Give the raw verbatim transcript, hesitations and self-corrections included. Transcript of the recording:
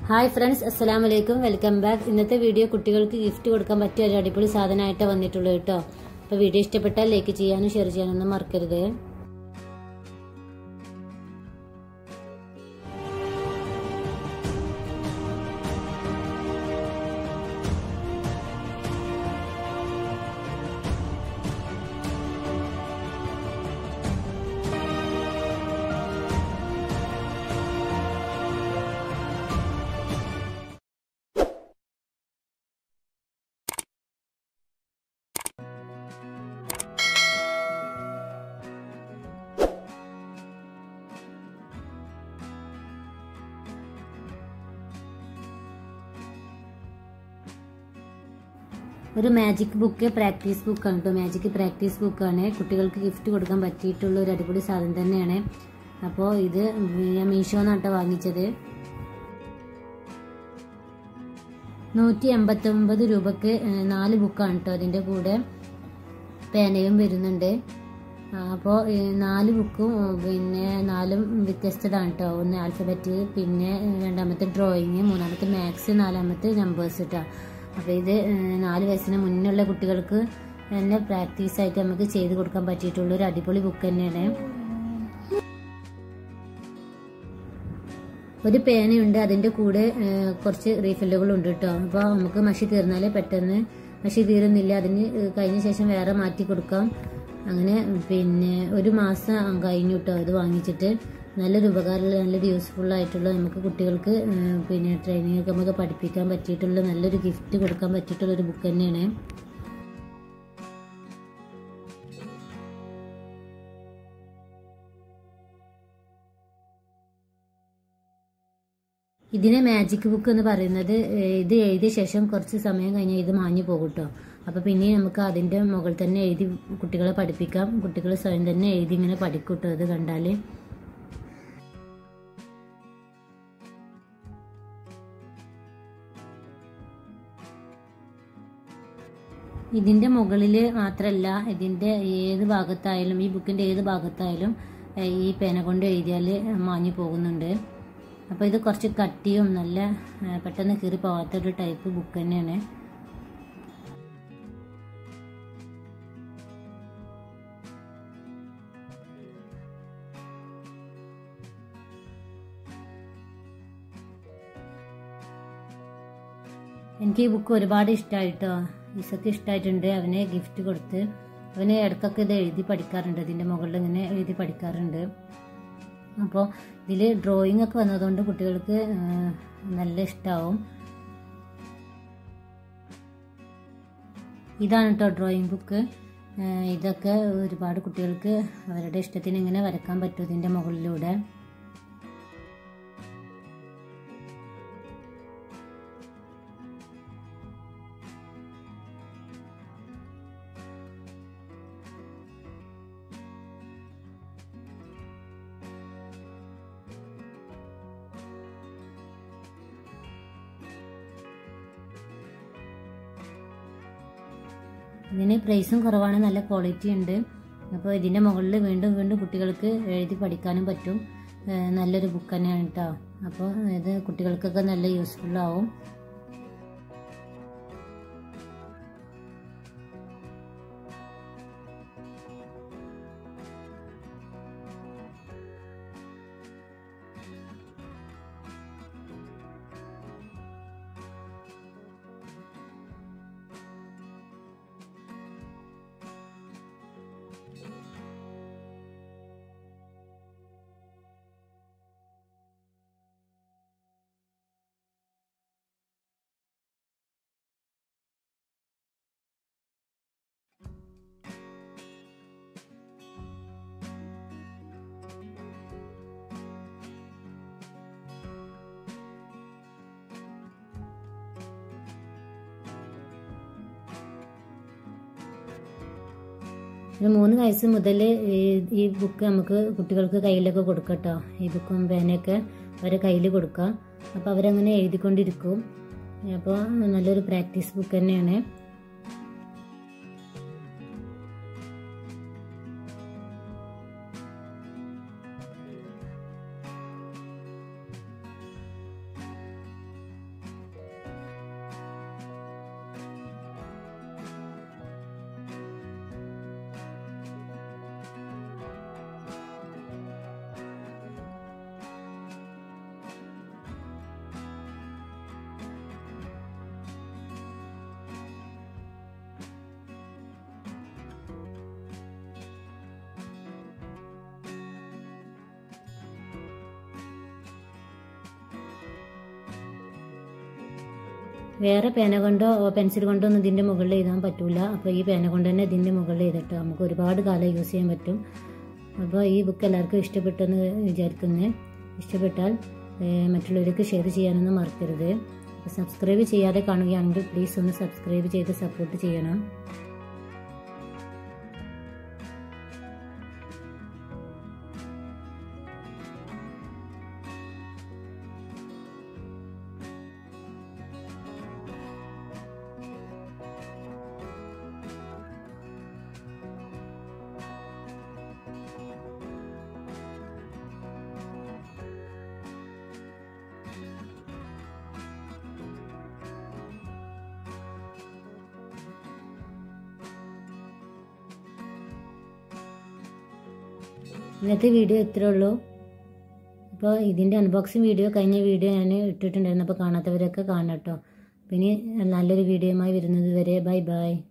Hi friends, അസ്സലാമു അലൈക്കും. Welcome back. ഇന്നത്തെ വീഡിയോ കുട്ടികൾക്ക് ഗിഫ്റ്റ് കൊടുക്കാൻ പറ്റിയ ഒരു അടിപൊളി സാധനമായിട്ട് വന്നിട്ടുള്ളൂ കേട്ടോ. അപ്പോൾ വീഡിയോ ഇഷ്ടപ്പെട്ടാൽ ലൈക്ക് ചെയ്യാനും ഷെയർ ചെയ്യാനൊന്നും മറക്കരുത്. ഒരു മാജിക് ബുക്ക് പ്രാക്ടീസ് ബുക്കാണ് കേട്ടോ. മാജിക് പ്രാക്ടീസ് ബുക്കാണ്. കുട്ടികൾക്ക് ഗിഫ്റ്റ് കൊടുക്കാൻ പറ്റിയിട്ടുള്ള ഒരു അടിപൊളി സാധനം തന്നെയാണ്. അപ്പോൾ ഇത് ഞാൻ മീഷോന്നാട്ടോ വാങ്ങിച്ചത്. നൂറ്റി എൺപത്തി ഒമ്പത് രൂപക്ക് നാല് ബുക്കാണ് കേട്ടോ. അതിൻ്റെ കൂടെ പേനയും വരുന്നുണ്ട്. അപ്പോൾ നാല് ബുക്കും പിന്നെ നാലും വ്യത്യസ്തതാണ് കേട്ടോ. ഒന്ന് ആൽഫബറ്റ്, പിന്നെ രണ്ടാമത്തെ ഡ്രോയിങ്, മൂന്നാമത്തെ മാത്സ്, നാലാമത്തെ നമ്പേഴ്സ് കേട്ടോ. അപ്പോൾ ഇത് നാല് വയസ്സിന് മുന്നുള്ള കുട്ടികൾക്ക് തന്നെ പ്രാക്ടീസായിട്ട് നമുക്ക് ചെയ്ത് കൊടുക്കാൻ പറ്റിയിട്ടുള്ള ഒരു അടിപൊളി ബുക്ക് തന്നെയാണ്. ഒരു പേനയുണ്ട്, അതിൻ്റെ കൂടെ കുറച്ച് റീഫില്ലുകളുണ്ട് കേട്ടോ. അപ്പോൾ നമുക്ക് മഷി തീർന്നാൽ പെട്ടെന്ന് മഷി തീരുന്നില്ല, അതിന് കഴിഞ്ഞ ശേഷം വേറെ മാറ്റി കൊടുക്കാം. അങ്ങനെ പിന്നെ ഒരു മാസം കഴിഞ്ഞു കേട്ടോ ഇത് വാങ്ങിച്ചിട്ട്. നല്ലൊരു ഉപകാരമുള്ള നല്ലൊരു യൂസ്ഫുൾ ആയിട്ടുള്ള നമുക്ക് കുട്ടികൾക്ക് പിന്നെ ട്രെയിനിങ് ഒക്കെ നമുക്ക് പഠിപ്പിക്കാൻ പറ്റിയിട്ടുള്ള നല്ലൊരു ഗിഫ്റ്റ് കൊടുക്കാൻ പറ്റിയിട്ടുള്ള ഒരു ബുക്ക് തന്നെയാണ്. ഇതിനെ മാജിക് ബുക്ക് എന്ന് പറയുന്നത്. ഇത് എഴുതിയ ശേഷം കുറച്ച് സമയം കഴിഞ്ഞാൽ ഇത് മാഞ്ഞു പോകും കേട്ടോ. അപ്പോൾ പിന്നെ നമുക്ക് അതിൻ്റെ മുകളിൽ തന്നെ എഴുതി കുട്ടികളെ പഠിപ്പിക്കാം. കുട്ടികൾ സ്വയം തന്നെ എഴുതി ഇങ്ങനെ പഠിക്കും കേട്ടോ. ഇത് കണ്ടാൽ ഇതിൻ്റെ മുകളിൽ മാത്രമല്ല, ഇതിൻ്റെ ഏത് ഭാഗത്തായാലും ഈ ബുക്കിൻ്റെ ഏത് ഭാഗത്തായാലും ഈ പേന കൊണ്ട് എഴുതിയാൽ മാഞ്ഞു പോകുന്നുണ്ട്. അപ്പോൾ ഇത് കുറച്ച് കട്ടിയും നല്ല പെട്ടെന്ന് കീറി പോകാത്തൊരു ടൈപ്പ് ബുക്ക് തന്നെയാണ്. എനിക്ക് ഈ ബുക്ക് ഒരുപാട് ഇഷ്ടമായിട്ടോ. ഈസക്ക് ഇഷ്ടമായിട്ടുണ്ട്. അവനെ ഗിഫ്റ്റ് കൊടുത്ത് അവന് ഇടയ്ക്കൊക്കെ ഇത് എഴുതി പഠിക്കാറുണ്ട്. ഇതിൻ്റെ മുകളിൽ ഇങ്ങനെ എഴുതി പഠിക്കാറുണ്ട്. അപ്പോൾ ഇതിൽ ഡ്രോയിങ് ഒക്കെ വന്നതുകൊണ്ട് കുട്ടികൾക്ക് നല്ല ഇഷ്ടമാവും. ഇതാണ് കേട്ടോ ഡ്രോയിങ് ബുക്ക്. ഇതൊക്കെ ഒരുപാട് കുട്ടികൾക്ക് അവരുടെ ഇഷ്ടത്തിന് ഇങ്ങനെ വരക്കാൻ പറ്റും ഇതിൻ്റെ മുകളിലൂടെ. ഇതിന് പ്രൈസും കുറവാണ്, നല്ല ക്വാളിറ്റി ഉണ്ട്. അപ്പോൾ ഇതിൻ്റെ മുകളിൽ വീണ്ടും വീണ്ടും കുട്ടികൾക്ക് എഴുതി പഠിക്കാനും പറ്റും. നല്ലൊരു ബുക്ക് തന്നെയാണ് കേട്ടോ. അപ്പോൾ ഇത് കുട്ടികൾക്കൊക്കെ നല്ല യൂസ്ഫുൾ ആവും. ഒരു മൂന്ന് വയസ്സ് മുതൽ ഈ ബുക്ക് നമുക്ക് കുട്ടികൾക്ക് കയ്യിലൊക്കെ കൊടുക്കാം കേട്ടോ. ഈ ബുക്കും പേനയൊക്കെ അവരെ കയ്യിൽ കൊടുക്കാം. അപ്പോൾ അവരങ്ങനെ എഴുതിക്കൊണ്ടിരിക്കും. അപ്പോൾ നല്ലൊരു പ്രാക്ടീസ് ബുക്ക് തന്നെയാണ്. വേറെ പേന കൊണ്ടോ പെൻസിൽ കൊണ്ടോ ഒന്നും ഇതിൻ്റെ മുകളിൽ എഴുതാൻ പറ്റില്ല. അപ്പോൾ ഈ പേന കൊണ്ട് തന്നെ ഇതിൻ്റെ മുകളിൽ എഴുതിട്ട് നമുക്ക് ഒരുപാട് കാലം യൂസ് ചെയ്യാൻ പറ്റും. അപ്പോൾ ഈ ബുക്ക് എല്ലാവർക്കും ഇഷ്ടപ്പെട്ടെന്ന് വിചാരിക്കുന്നത്. ഇഷ്ടപ്പെട്ടാൽ മറ്റുള്ളവർക്ക് ഷെയർ ചെയ്യാനൊന്നും മറക്കരുത്. സബ്സ്ക്രൈബ് ചെയ്യാതെ കാണുകയാണെങ്കിൽ പ്ലീസ് ഒന്ന് സബ്സ്ക്രൈബ് ചെയ്ത് സപ്പോർട്ട് ചെയ്യണം. ഇന്നത്തെ വീഡിയോ ഇത്രേ ഉള്ളൂ. അപ്പോൾ ഇതിൻ്റെ അൺബോക്സിങ് വീഡിയോ കഴിഞ്ഞ വീഡിയോ ഞാൻ ഇട്ടിട്ടുണ്ടായിരുന്നു. അപ്പോൾ കാണാത്തവരൊക്കെ കാണാം കേട്ടോ. പിന്നെ നല്ലൊരു വീഡിയോയുമായി വരുന്നത് വരെ ബൈ ബൈ.